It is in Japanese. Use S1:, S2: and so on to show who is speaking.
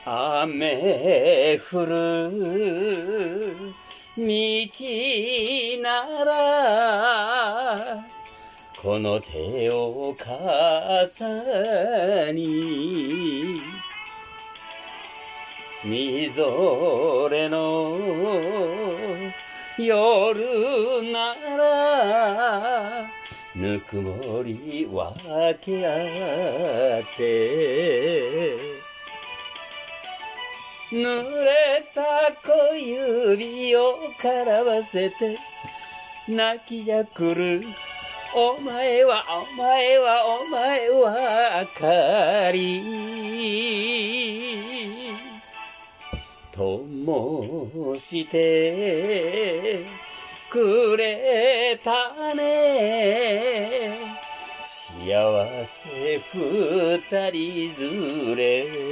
S1: 雨降る道ならこの手を傘にみぞれの夜ならぬくもり分け合って濡れた小指を絡ませて泣きじゃくるお前は明かり灯してくれたね幸せ二人連れ